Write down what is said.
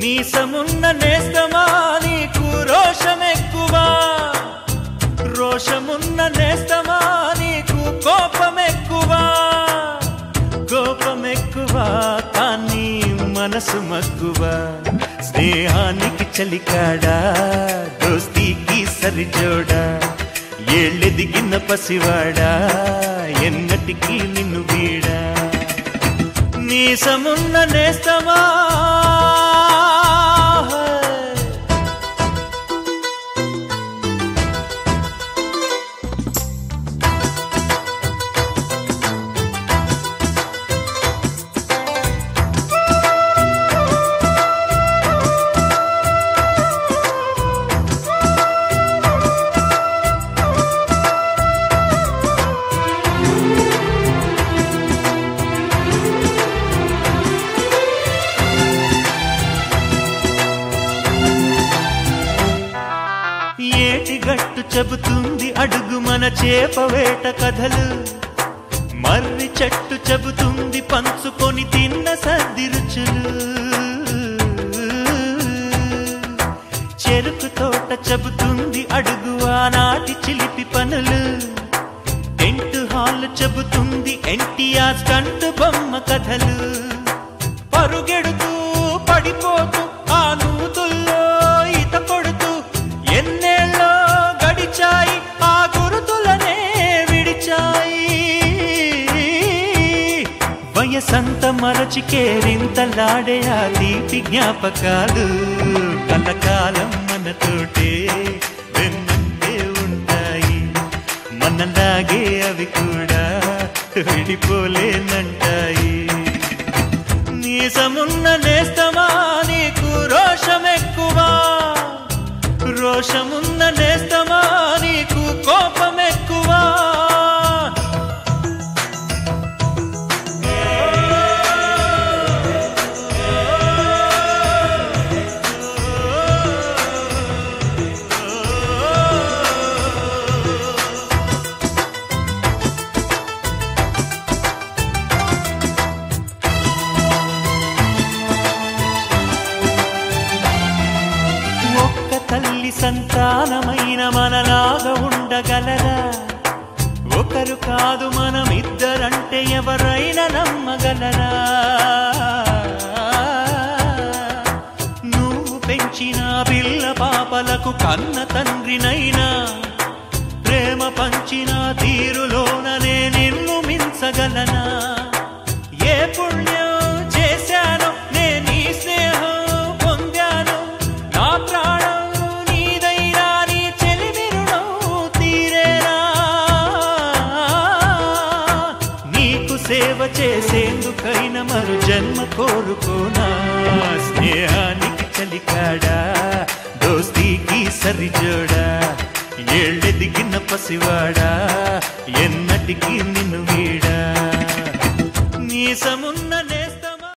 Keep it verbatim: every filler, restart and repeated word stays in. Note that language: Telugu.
నీసమున్న నేస్తమా నీకు రోషమెక్కువా, రోషమున్న నేస్తమా నీకు కోపమెక్కువా, కోపమెక్కువా కానీ మనసు మక్కువా. స్నేహానికి చలికాడా దోస్తీకి సరిజోడా, ఏళ్ళెదిగిన పసివాడా ఎన్నటికీ నిన్ను వీడా. నీసమున్న నేస్తమా ఏటిగట్టు చెబుతుంది అడుగు మన చేపవేట కథలు, మర్రి చెట్టు చెబుతుంది పంచుకొని తిన్న సర్ది రుచులు, చెరుకు తోట చెబుతుంది అడుగు ఆనాటి చిలిపి పనులు, టెంట్ హాల్ చెబుతుంది ఎన్టీఆర్ స్టంట్ బొమ్మ కథలు. పరుగెడుతూ పడిపోతూ ఆ నూతుల్లో ఈత కొడుతూ ఎన్నేళ్ళో గడిచాయి ఆ గురుతులనే విడిచాయి. వయసంత మరచి కేరింతలాడే ఆ తీపి జ్ఞాపకాలు కలకాలం మనతోటే వెన్నంటే ఉంటాయి. మనలాగే అవి కూడా విడిపోలేనంటాయి. నీసమున్న నేస్తమా నీకు రోషమెక్కువా, రోషమున్న నేస్తమా నీకు కోపమెక్కువా. తల్లి సంతానమైన మనలాగా ఉండగలరా, ఒకరు కాదు మనమిద్దరంటే ఎవరైనా నమ్మగలరా. నువ్వు పెంచిన పిల్ల పాపలకు కన్న తండ్రినైనా, ప్రేమ పంచిన తీరులోననే నిన్ను మించగలనా. ఏ పుణ్యం చేశానో నేను ఈ స్నేహం పొందాను, నా ప్రాణం నీదైనా నీ చెలిమి రుణం తీరేనా. నీకు సేవ చేసేందుకైనా మరు జన్మ కోరుకోనా. స్నేహానికి చలికాడా దోస్తీకి సరిజోడా, ఏళ్ళెదిగిన పసివాడా ఎన్నటికీ నిన్ను వీడా. నీసమున్న